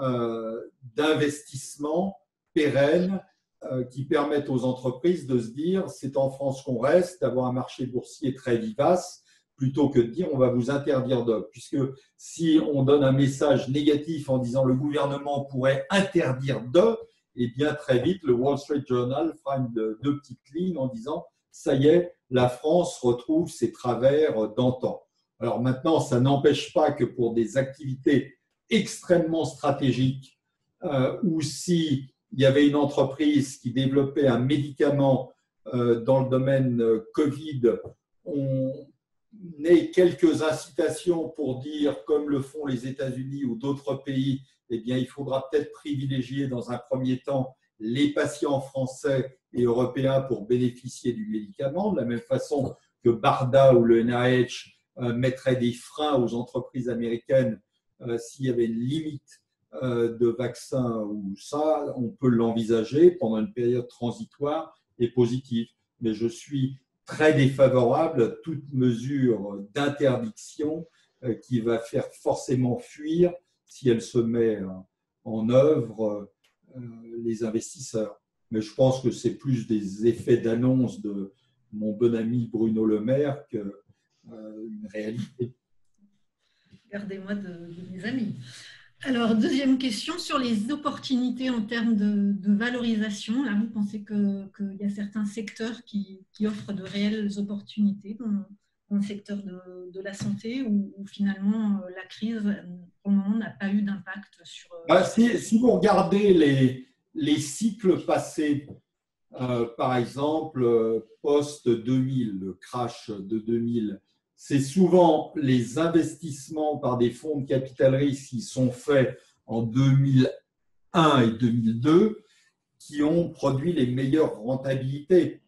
d'investissement pérenne qui permettent aux entreprises de se dire c'est en France qu'on reste, d'avoir un marché boursier très vivace, plutôt que de dire on va vous interdire d'eux. Puisque si on donne un message négatif en disant le gouvernement pourrait interdire d'eux, et bien très vite le Wall Street Journal fera 2 petites lignes en disant ça y est, la France retrouve ses travers d'antan. Alors maintenant, ça n'empêche pas que pour des activités extrêmement stratégiques, ou si il y avait une entreprise qui développait un médicament dans le domaine Covid, on ait quelques incitations pour dire, comme le font les États-Unis ou d'autres pays, eh bien, il faudra peut-être privilégier dans un premier temps les patients français et européens pour bénéficier du médicament, de la même façon que BARDA ou le NIH mettraient des freins aux entreprises américaines s'il y avait une limite de vaccins ou ça, on peut l'envisager pendant une période transitoire et positive. Mais je suis très défavorable à toute mesure d'interdiction qui va faire forcément fuir, si elle se met en œuvre, les investisseurs. Mais je pense que c'est plus des effets d'annonce de mon bon ami Bruno Le Maire qu'une réalité. Gardez-moi de mes amis. Alors, deuxième question sur les opportunités en termes de valorisation. Là, vous pensez qu'il y a certains secteurs qui offrent de réelles opportunités dans le secteur de la santé où finalement la crise, pour le moment, n'a pas eu d'impact sur… Si vous regardez les cycles passés, par exemple, post-2000, le crash de 2000, c'est souvent les investissements par des fonds de capital risque qui sont faits en 2001 et 2002 qui ont produit les meilleures rentabilités.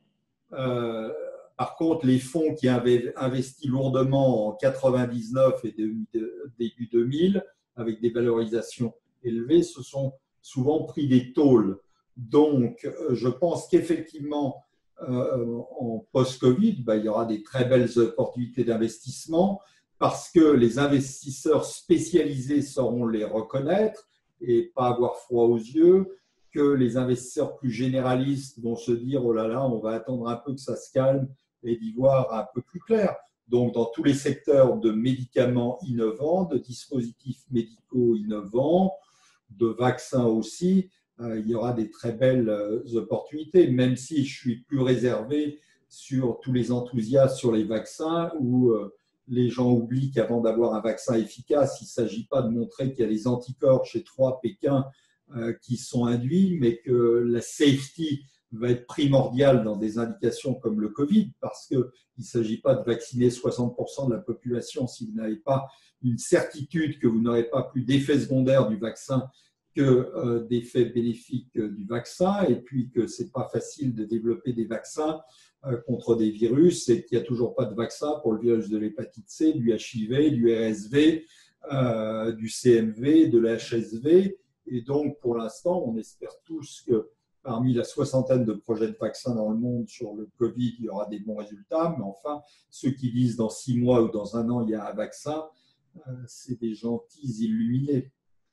Par contre, les fonds qui avaient investi lourdement en 99 et début 2000, avec des valorisations élevées, se sont souvent pris des tôles. Donc, je pense qu'effectivement, en post-Covid, il y aura des très belles opportunités d'investissement parce que les investisseurs spécialisés sauront les reconnaître et pas avoir froid aux yeux, que les investisseurs plus généralistes vont se dire « oh là là, on va attendre un peu que ça se calme et d'y voir un peu plus clair ». Donc, dans tous les secteurs de médicaments innovants, de dispositifs médicaux innovants, de vaccins aussi, il y aura des très belles opportunités, même si je suis plus réservé sur tous les enthousiastes sur les vaccins où les gens oublient qu'avant d'avoir un vaccin efficace, il ne s'agit pas de montrer qu'il y a des anticorps chez 3 Pékin qui sont induits, mais que la safety va être primordiale dans des indications comme le Covid, parce qu'il ne s'agit pas de vacciner 60% de la population si vous n'avez pas une certitude que vous n'aurez pas plus d'effets secondaires du vaccin que d'effets bénéfiques du vaccin, et puis que ce n'est pas facile de développer des vaccins contre des virus, et qu'il n'y a toujours pas de vaccin pour le virus de l'hépatite C, du HIV, du RSV, du CMV, de l'HSV. Et donc, pour l'instant, on espère tous que parmi la soixantaine de projets de vaccins dans le monde sur le Covid, il y aura des bons résultats. Mais enfin, ceux qui disent dans 6 mois ou dans 1 an, il y a un vaccin, c'est des gentils illuminés.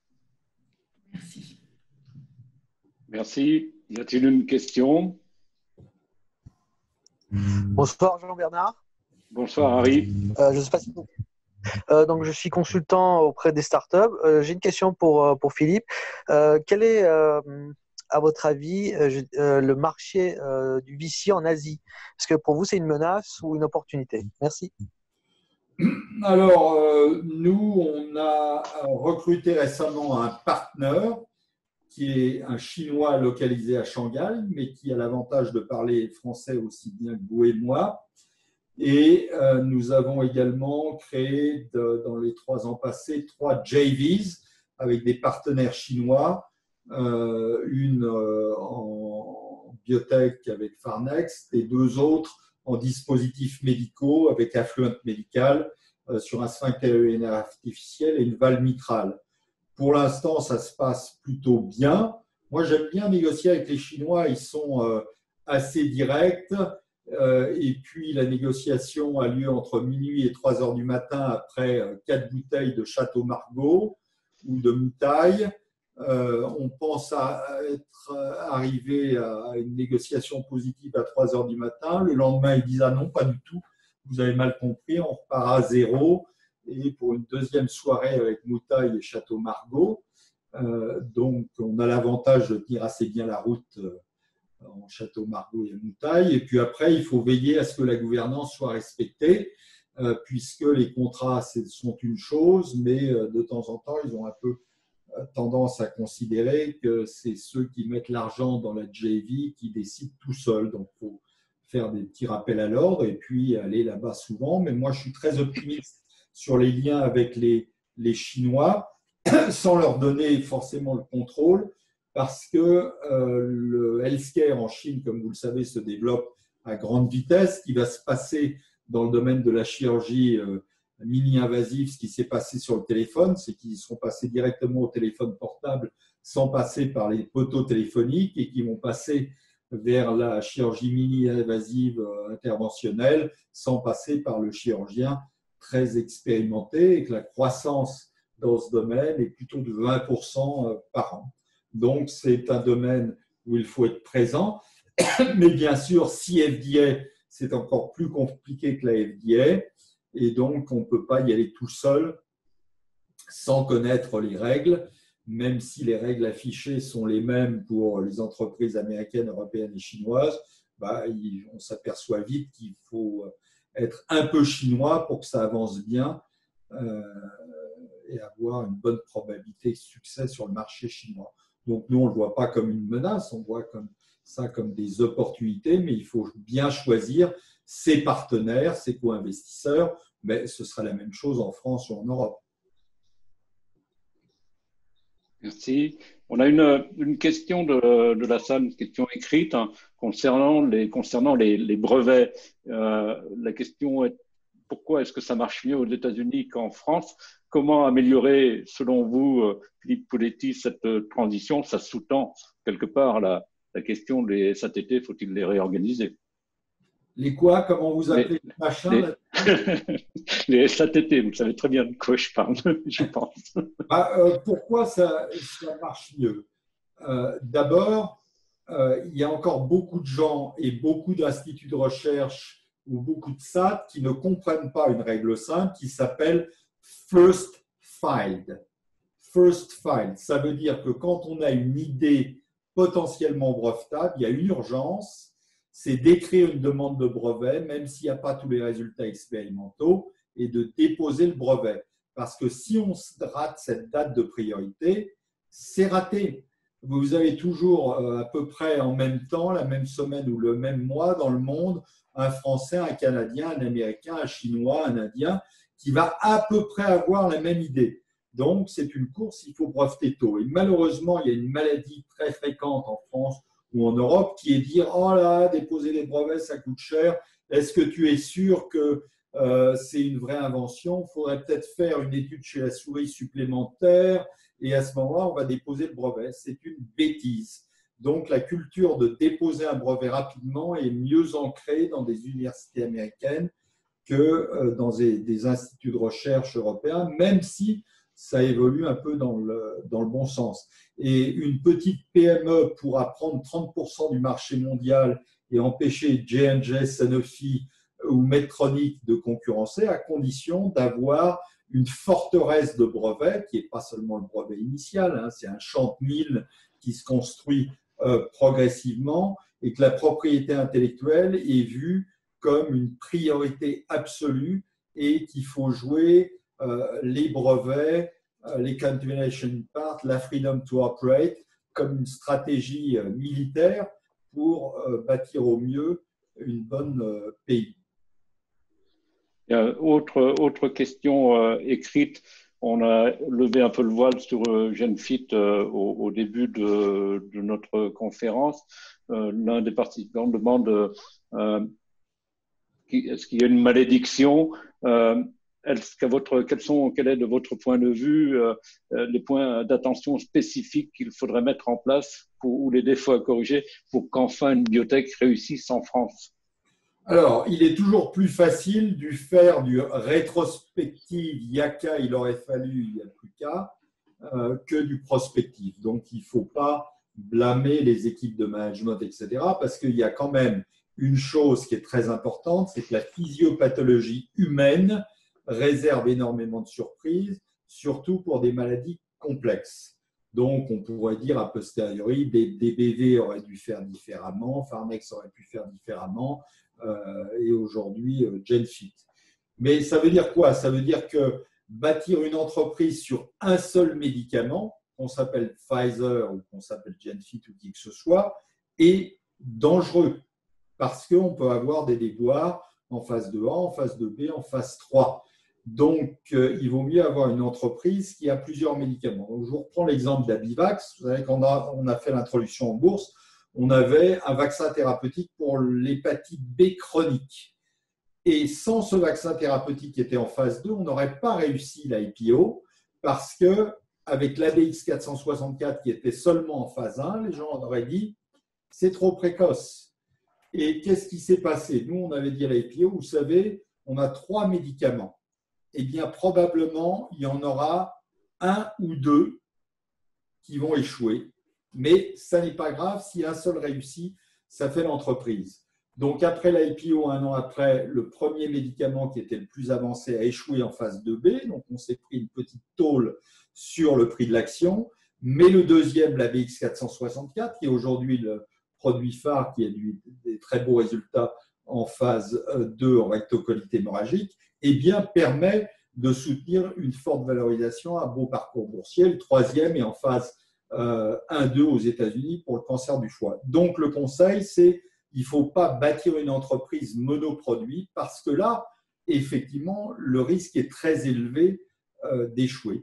Merci. Merci. Y a-t-il une question? Bonsoir Jean-Bernard. Bonsoir Harry. Je sais pas si donc je suis consultant auprès des startups. J'ai une question pour Philippe. Quel est, à votre avis, le marché du VC en Asie? Est-ce que pour vous c'est une menace ou une opportunité? Merci. Alors, nous, on a recruté récemment un partenaire qui est un Chinois localisé à Shanghai, mais qui a l'avantage de parler français aussi bien que vous et moi. Et nous avons également créé, dans les 3 ans passés, 3 JVs avec des partenaires chinois, une en biotech avec Pharnext et 2 autres en dispositifs médicaux avec Affluent Medical sur un sphincter urinaire artificiel et une valve mitrale. Pour l'instant, ça se passe plutôt bien. Moi, j'aime bien négocier avec les Chinois. Ils sont assez directs. Et puis, la négociation a lieu entre minuit et 3 heures du matin après 4 bouteilles de Château Margaux ou de Moutaille. On pense à être arrivé à une négociation positive à 3 heures du matin. Le lendemain, ils disent « ah non, pas du tout, vous avez mal compris, on repart à 0 ». Et pour une deuxième soirée avec Moutaille et Château Margaux. Donc, on a l'avantage de tenir assez bien la route en Château Margaux et Moutaille. Et puis après, il faut veiller à ce que la gouvernance soit respectée, puisque les contrats sont une chose, mais de temps en temps, ils ont un peu tendance à considérer que c'est ceux qui mettent l'argent dans la JV qui décident tout seuls. Donc, il faut faire des petits rappels à l'ordre et puis aller là-bas souvent. Mais moi, je suis très optimiste sur les liens avec les Chinois, sans leur donner forcément le contrôle, parce que le healthcare en Chine, comme vous le savez, se développe à grande vitesse. Ce qui va se passer dans le domaine de la chirurgie mini-invasive, ce qui s'est passé sur le téléphone, c'est qu'ils sont passés directement au téléphone portable sans passer par les poteaux téléphoniques et qui vont passer vers la chirurgie mini-invasive interventionnelle sans passer par le chirurgien très expérimenté, et que la croissance dans ce domaine est plutôt de 20% par an. Donc, c'est un domaine où il faut être présent. Mais bien sûr, si FDA, c'est encore plus compliqué que la FDA, et donc on ne peut pas y aller tout seul. sans connaître les règles, même si les règles affichées sont les mêmes pour les entreprises américaines, européennes et chinoises, on s'aperçoit vite qu'il faut être un peu chinois pour que ça avance bien et avoir une bonne probabilité de succès sur le marché chinois. Donc nous, on ne le voit pas comme une menace, on voit ça comme des opportunités, mais il faut bien choisir ses partenaires, ses co-investisseurs, mais ce sera la même chose en France ou en Europe. Merci. On a une question de la salle, une question écrite concernant les brevets. La question est pourquoi est-ce que ça marche mieux aux États-Unis qu'en France? Comment améliorer, selon vous, Philippe Poletti, cette transition? Ça sous-tend quelque part la question des SATT, faut-il les réorganiser? Les quoi? Comment vous appelez les machins? Les SATT, vous savez très bien de quoi je parle, je pense. Pourquoi ça marche mieux? D'abord, il y a encore beaucoup de gens et beaucoup d'instituts de recherche ou beaucoup de SAT qui ne comprennent pas une règle simple qui s'appelle First Filed. First Filed, ça veut dire que quand on a une idée potentiellement brevetable, il y a une urgence, c'est d'écrire une demande de brevet, même s'il n'y a pas tous les résultats expérimentaux, et de déposer le brevet. Parce que si on rate cette date de priorité, c'est raté. Vous avez toujours à peu près en même temps, la même semaine ou le même mois dans le monde, un Français, un Canadien, un Américain, un Chinois, un Indien, qui va à peu près avoir la même idée. Donc, c'est une course, il faut breveter tôt. Et malheureusement, il y a une maladie très fréquente en France ou en Europe qui est de dire « Oh là, déposer des brevets, ça coûte cher. Est-ce que tu es sûr que c'est une vraie invention? Il faudrait peut-être faire une étude chez la souris supplémentaire et à ce moment-là, on va déposer le brevet. » C'est une bêtise. Donc, la culture de déposer un brevet rapidement est mieux ancrée dans des universités américaines que dans des instituts de recherche européens, même si ça évolue un peu dans le bon sens. Et une petite PME pourra prendre 30% du marché mondial et empêcher J&J, Sanofi ou Medtronic de concurrencer à condition d'avoir une forteresse de brevets, qui n'est pas seulement le brevet initial, c'est un champ de mine qui se construit progressivement et que la propriété intellectuelle est vue comme une priorité absolue et qu'il faut jouer les brevets, les continuation parts, la freedom to operate comme une stratégie militaire pour bâtir au mieux une bonne pays. Autre question écrite. On a levé un peu le voile sur GenFit au début de notre conférence. L'un des participants demande est-ce qu'il y a une malédiction? Quel est de votre point de vue les points d'attention spécifiques qu'il faudrait mettre en place ou les défauts à corriger pour qu'enfin une biotech réussisse en France? Alors, il est toujours plus facile de faire du rétrospective, il y a qu'à, il aurait fallu, il n'y a plus qu'à, que du prospectif. Donc, il ne faut pas blâmer les équipes de management, etc., parce qu'il y a quand même une chose qui est très importante, c'est que la physiopathologie humaine réserve énormément de surprises, surtout pour des maladies complexes. Donc, on pourrait dire a posteriori, DBV aurait dû faire différemment, Pharmex aurait pu faire différemment, et aujourd'hui, GenFit. Mais ça veut dire quoi? Ça veut dire que bâtir une entreprise sur un seul médicament, qu'on s'appelle Pfizer ou qu'on s'appelle GenFit ou qui que ce soit, est dangereux parce qu'on peut avoir des déboires en phase 2A, en phase 2B, en phase 3. Donc, il vaut mieux avoir une entreprise qui a plusieurs médicaments. Donc, je vous reprends l'exemple d'Abivax. Vous savez qu'on a fait l'introduction en bourse. On avait un vaccin thérapeutique pour l'hépatite B chronique. Et sans ce vaccin thérapeutique qui était en phase 2, on n'aurait pas réussi la IPO parce qu'avec l'ABX 464 qui était seulement en phase 1, les gens auraient dit c'est trop précoce. Et qu'est-ce qui s'est passé? Nous, on avait dit à la IPO, vous savez, on a 3 médicaments. Eh bien, probablement, il y en aura 1 ou 2 qui vont échouer. Mais ça n'est pas grave, si un seul réussit, ça fait l'entreprise. Donc, après l'IPO, un an après, le premier médicament qui était le plus avancé a échoué en phase 2B. Donc, on s'est pris une petite tôle sur le prix de l'action. Mais le deuxième, la BX464, qui est aujourd'hui le produit phare, qui a des très beaux résultats en phase 2 en rectocolite hémorragique, eh bien, permet de soutenir une forte valorisation, un beau parcours boursier. Le troisième est en phase 1-2 aux États-Unis pour le cancer du foie. Donc, le conseil, c'est il ne faut pas bâtir une entreprise monoproduit parce que là, effectivement, le risque est très élevé d'échouer.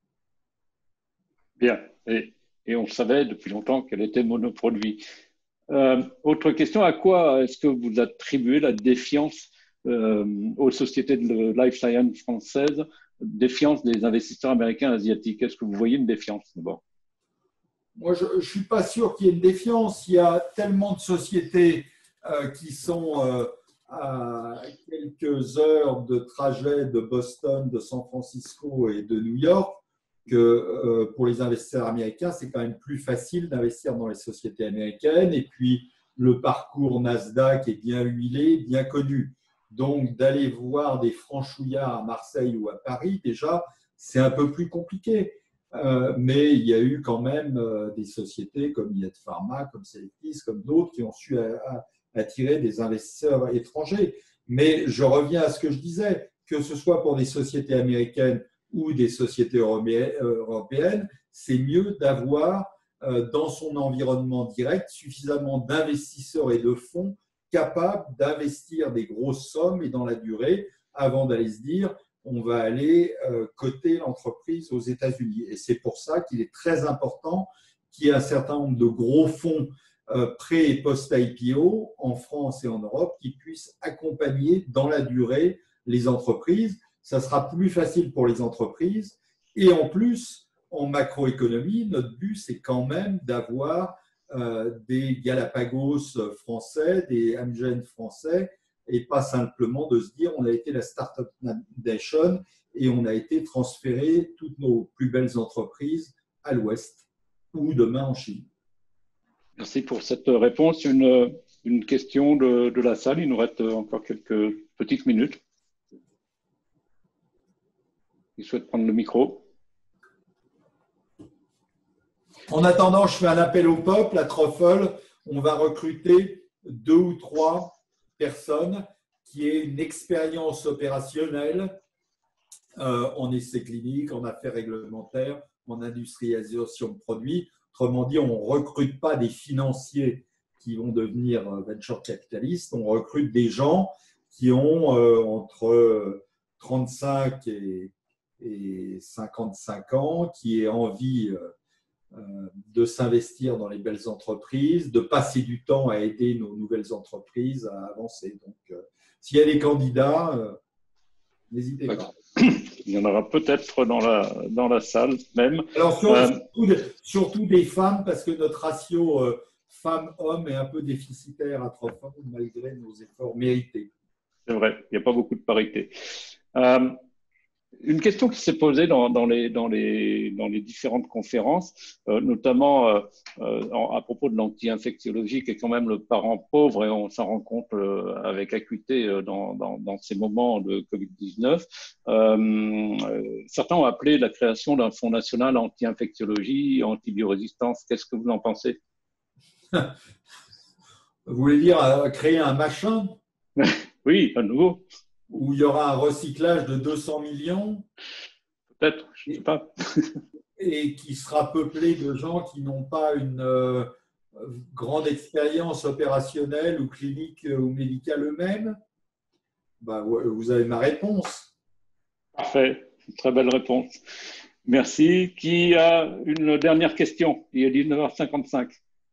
Bien, et on savait depuis longtemps qu'elle était monoproduit. Autre question, à quoi est-ce que vous attribuez la défiance aux sociétés de life science françaises, défiance des investisseurs américains et asiatiques? Est-ce que vous voyez une défiance d'abord? Moi, je ne suis pas sûr qu'il y ait une défiance. Il y a tellement de sociétés qui sont à quelques heures de trajet de Boston, de San Francisco et de New York que pour les investisseurs américains, c'est quand même plus facile d'investir dans les sociétés américaines. Et puis, le parcours Nasdaq est bien huilé, bien connu. Donc, d'aller voir des franchouillards à Marseille ou à Paris, déjà, c'est un peu plus compliqué. Mais il y a eu quand même des sociétés comme Iet Pharma, comme Selectis, comme d'autres qui ont su attirer des investisseurs étrangers. Mais je reviens à ce que je disais, que ce soit pour des sociétés américaines ou des sociétés européennes, c'est mieux d'avoir dans son environnement direct suffisamment d'investisseurs et de fonds capables d'investir des grosses sommes et dans la durée avant d'aller se dire on va aller coter l'entreprise aux États-Unis. Et c'est pour ça qu'il est très important qu'il y ait un certain nombre de gros fonds pré- et post-IPO en France et en Europe qui puissent accompagner dans la durée les entreprises. Ça sera plus facile pour les entreprises. Et en plus, en macroéconomie, notre but, c'est quand même d'avoir des Galapagos français, des Amgen français, et pas simplement de se dire on a été la Startup Nation et on a été transféré toutes nos plus belles entreprises à l'Ouest ou demain en Chine. Merci pour cette réponse. Une question de la salle. Il nous reste encore quelques petites minutes. Qui souhaite prendre le micro? En attendant, je fais un appel au peuple, à Truffle. On va recruter 2 ou 3 personnes qui aient une expérience opérationnelle en essais cliniques, en affaires réglementaires, en industrialisation de produits. Autrement dit, on ne recrute pas des financiers qui vont devenir venture capitalistes, on recrute des gens qui ont entre 35 et 55 ans, qui aient envie de s'investir dans les belles entreprises, de passer du temps à aider nos nouvelles entreprises à avancer. Donc, s'il y a des candidats, n'hésitez pas. Il y en aura peut-être dans la salle même. Alors, surtout des femmes, parce que notre ratio femmes-hommes est un peu déficitaire à Truffle, malgré nos efforts mérités. C'est vrai, il n'y a pas beaucoup de parité. Une question qui s'est posée dans les différentes conférences, notamment à propos de l'anti-infectiologie, qui est quand même le parent pauvre, et on s'en rend compte avec acuité dans ces moments de Covid-19. Certains ont appelé la création d'un fonds national anti-infectiologie, antibiorésistance. Qu'est-ce que vous en pensez? Vous voulez dire créer un machin? Oui, à nouveau. Où il y aura un recyclage de 200 millions. Peut-être, je ne sais pas. Et qui sera peuplé de gens qui n'ont pas une grande expérience opérationnelle ou clinique ou médicale eux-mêmes. Ben, vous avez ma réponse. Parfait, une très belle réponse. Merci. Qui a une dernière question? Il est 19h55.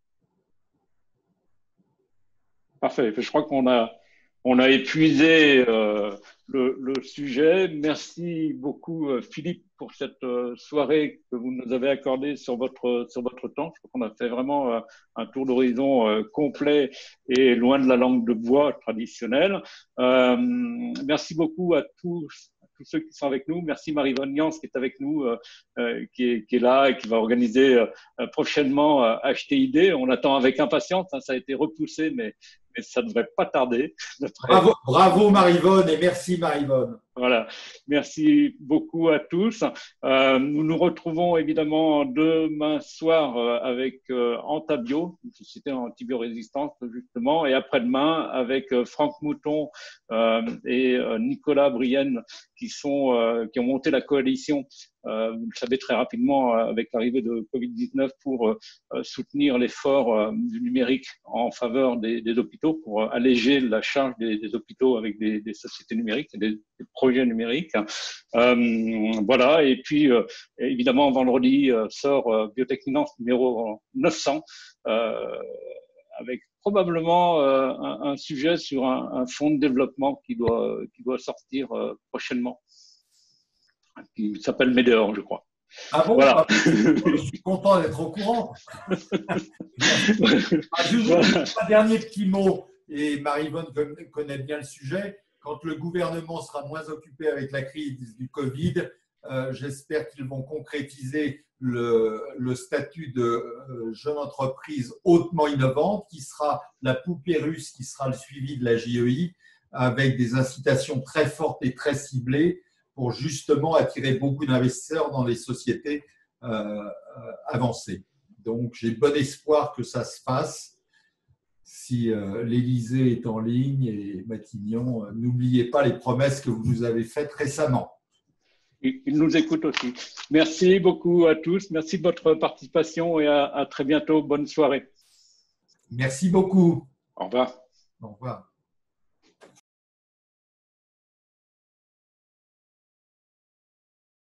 Parfait, je crois qu'on a épuisé le sujet. Merci beaucoup, Philippe, pour cette soirée que vous nous avez accordée sur votre temps. Je crois qu'on a fait vraiment un tour d'horizon complet et loin de la langue de bois traditionnelle. Merci beaucoup à tous ceux qui sont avec nous. Merci Marie-Vonne Yans qui est avec nous, qui est là et qui va organiser prochainement HTID. On attend avec impatience, hein, ça a été repoussé, mais mais ça ne devrait pas tarder. Bravo, bravo Maryvonne, et merci Maryvonne. Voilà, merci beaucoup à tous. Nous nous retrouvons évidemment demain soir avec Antabio, une société antibiorésistante justement, et après-demain avec Franck Mouton et Nicolas Brienne qui ont monté la coalition, vous le savez très rapidement, avec l'arrivée de Covid-19 pour soutenir l'effort du numérique en faveur des hôpitaux, pour alléger la charge des hôpitaux avec des sociétés numériques et des projets numériques. Voilà, et puis évidemment vendredi sort Biotech Finance numéro 900 avec probablement un sujet sur un fonds de développement qui doit sortir prochainement, qui s'appelle Médéor, je crois. Ah bon, voilà. Je suis content d'être au courant. Juste un dernier petit mot, et Maryvonne connaît bien le sujet. Quand le gouvernement sera moins occupé avec la crise du Covid, j'espère qu'ils vont concrétiser le statut de jeune entreprise hautement innovante, qui sera la poupée russe, qui sera le suivi de la JEI, avec des incitations très fortes et très ciblées pour justement attirer beaucoup d'investisseurs dans les sociétés avancées. Donc, j'ai bon espoir que ça se fasse. Si l'Élysée est en ligne et Matignon, n'oubliez pas les promesses que vous nous avez faites récemment. Il nous écoute aussi. Merci beaucoup à tous. Merci de votre participation et à très bientôt. Bonne soirée. Merci beaucoup. Au revoir. Au revoir.